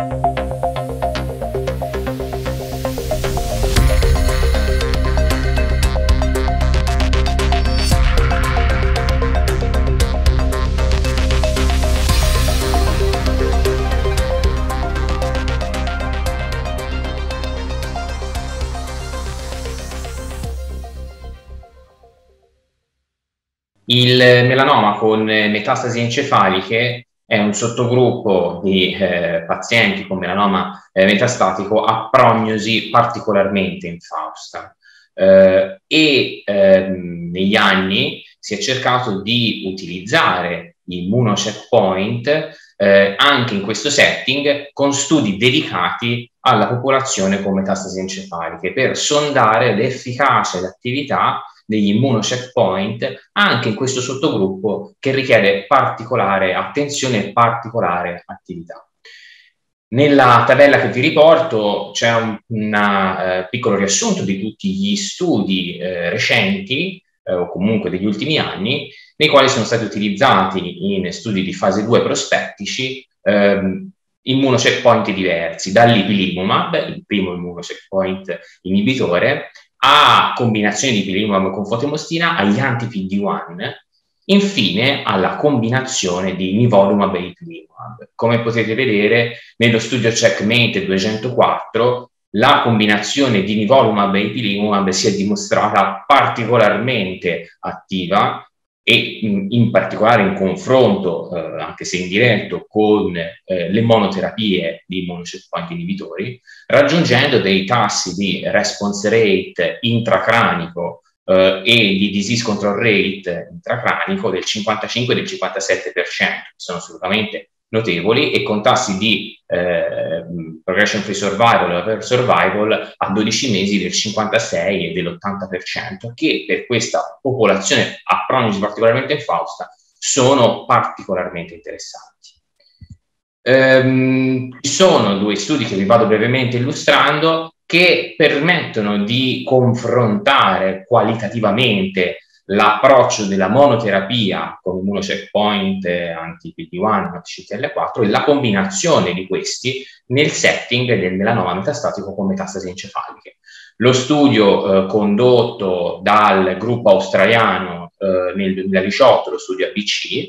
Il melanoma con metastasi encefaliche è un sottogruppo di pazienti con melanoma metastatico a prognosi particolarmente infausta negli anni si è cercato di utilizzare immunocheckpoint anche in questo setting con studi dedicati alla popolazione con metastasi encefaliche per sondare l'efficacia e l'attività degli immunocheckpoint anche in questo sottogruppo che richiede particolare attenzione e particolare attività. Nella tabella che vi riporto c'è un piccolo riassunto di tutti gli studi recenti o comunque degli ultimi anni nei quali sono stati utilizzati in studi di fase 2 prospettici immunocheckpoint diversi, dall'ipilimumab, il primo immunocheckpoint inibitore, a combinazioni di ipilimumab con fotemostina, agli anti-PD-1, infine alla combinazione di nivolumab e ipilimumab. Come potete vedere nello studio CheckMate 204, la combinazione di nivolumab e ipilimumab si è dimostrata particolarmente attiva e in particolare in confronto, anche se indiretto, con le monoterapie di immunocheckpoint inibitori, raggiungendo dei tassi di response rate intracranico e di disease control rate intracranico del 55 e del 57%, che sono assolutamente notevoli, e con tassi di progression free survival e overall survival a 12 mesi del 56 e dell'80%, che per questa popolazione a prognosi particolarmente infausta sono particolarmente interessanti. Ci sono due studi che vi vado brevemente illustrando che permettono di confrontare qualitativamente l'approccio della monoterapia con immunocheckpoint anti-PD-1, anti-CTLA4 e la combinazione di questi nel setting del melanoma metastatico con metastasi encefaliche. Lo studio condotto dal gruppo australiano nel 2018, lo studio ABC,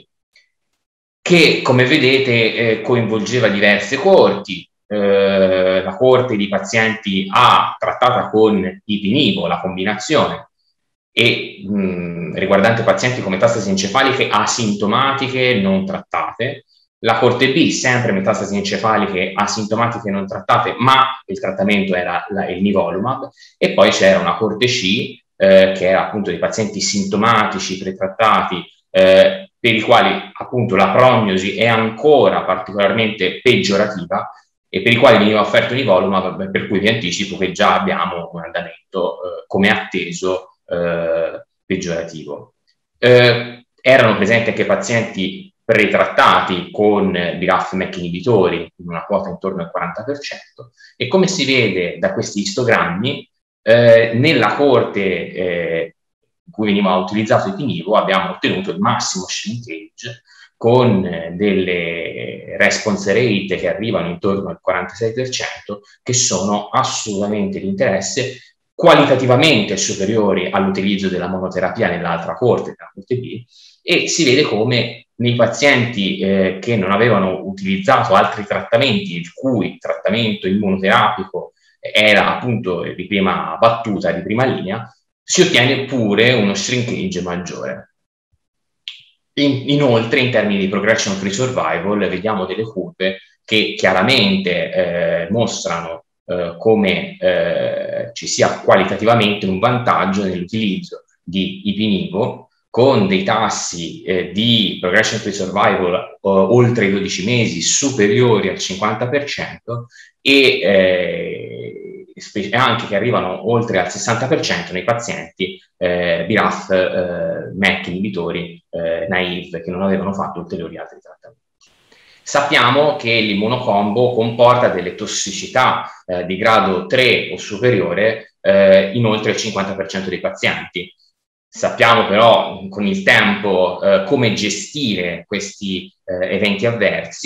che come vedete coinvolgeva diverse coorti, la coorte di pazienti A trattata con ipinivo, la combinazione, e riguardante pazienti con metastasi encefaliche asintomatiche non trattate, la coorte B sempre metastasi encefaliche asintomatiche non trattate, ma il trattamento era il nivolumab, e poi c'era una coorte C che era appunto dei pazienti sintomatici pretrattati per i quali appunto la prognosi è ancora particolarmente peggiorativa e per i quali veniva offerto nivolumab, per cui vi anticipo che già abbiamo un andamento come atteso peggiorativo. Erano presenti anche pazienti pretrattati con BRAF/MEK inibitori in una quota intorno al 40%, e come si vede da questi istogrammi, nella coorte in cui veniva utilizzato ipinivo abbiamo ottenuto il massimo shrinkage con delle response rate che arrivano intorno al 46%, che sono assolutamente di interesse, qualitativamente superiori all'utilizzo della monoterapia nell'altra coorte, la coorte B, e si vede come nei pazienti che non avevano utilizzato altri trattamenti, il cui trattamento immunoterapico era appunto di prima battuta, di prima linea, si ottiene pure uno shrinkage maggiore. Inoltre, in termini di progression free survival, vediamo delle curve che chiaramente mostrano come ci sia qualitativamente un vantaggio nell'utilizzo di ipinivo, con dei tassi di progression free survival oltre i 12 mesi superiori al 50% e anche che arrivano oltre al 60% nei pazienti BRAF/MEK inibitori naive che non avevano fatto ulteriori altri trattamenti. Sappiamo che l'immunocombo comporta delle tossicità di grado 3 o superiore in oltre il 50% dei pazienti. Sappiamo però con il tempo come gestire questi eventi avversi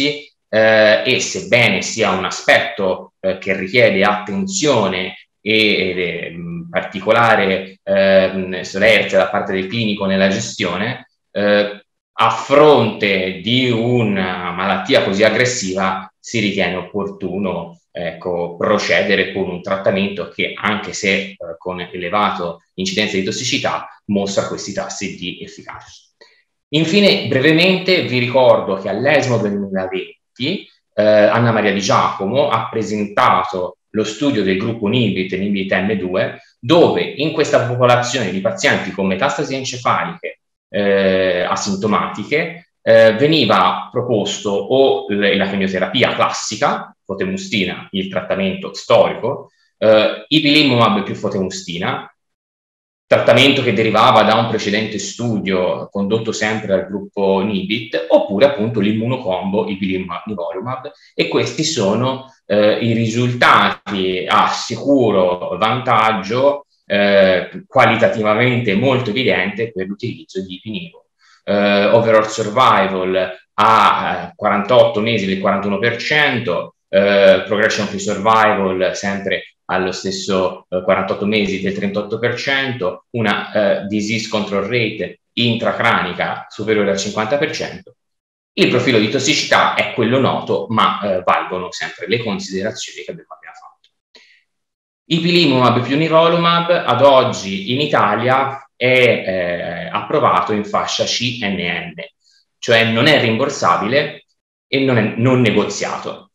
e sebbene sia un aspetto che richiede attenzione e particolare solerzia da parte del clinico nella gestione, a fronte di una malattia così aggressiva si ritiene opportuno, ecco, procedere con un trattamento che, anche se con elevato incidenza di tossicità, mostra questi tassi di efficacia. Infine, brevemente vi ricordo che all'ESMO 2020 Anna Maria Di Giacomo ha presentato lo studio del gruppo NIBIT M2, dove in questa popolazione di pazienti con metastasi encefaliche asintomatiche veniva proposto o la chemioterapia classica, fotemustina, il trattamento storico, ipilimumab più fotemustina, trattamento che derivava da un precedente studio condotto sempre dal gruppo NIBIT, oppure appunto l'immunocombo ipilimumab-nivolumab, e questi sono i risultati a sicuro vantaggio qualitativamente molto evidente per l'utilizzo di ipinivo. Overall survival a 48 mesi del 41%, progression free survival sempre allo stesso 48 mesi del 38%, una disease control rate intracranica superiore al 50%. Il profilo di tossicità è quello noto, ma valgono sempre le considerazioni che abbiamo appena fatto. Ipilimumab più nivolumab ad oggi in Italia è approvato in fascia CNN, cioè non è rimborsabile e non è non negoziato.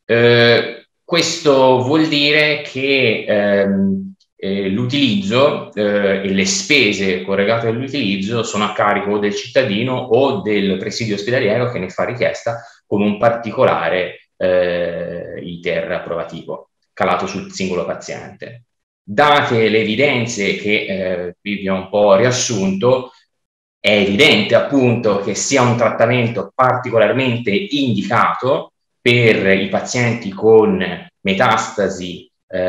Questo vuol dire che l'utilizzo e le spese correlate all'utilizzo sono a carico del cittadino o del presidio ospedaliero che ne fa richiesta, con un particolare iter approvativo calato sul singolo paziente. Date le evidenze che vi ho un po' riassunto, è evidente appunto che sia un trattamento particolarmente indicato per i pazienti con metastasi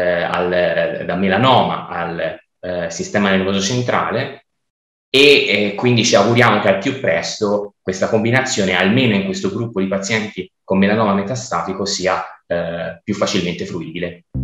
da melanoma al sistema nervoso centrale, e quindi ci auguriamo che al più presto questa combinazione, almeno in questo gruppo di pazienti con melanoma metastatico, sia più facilmente fruibile.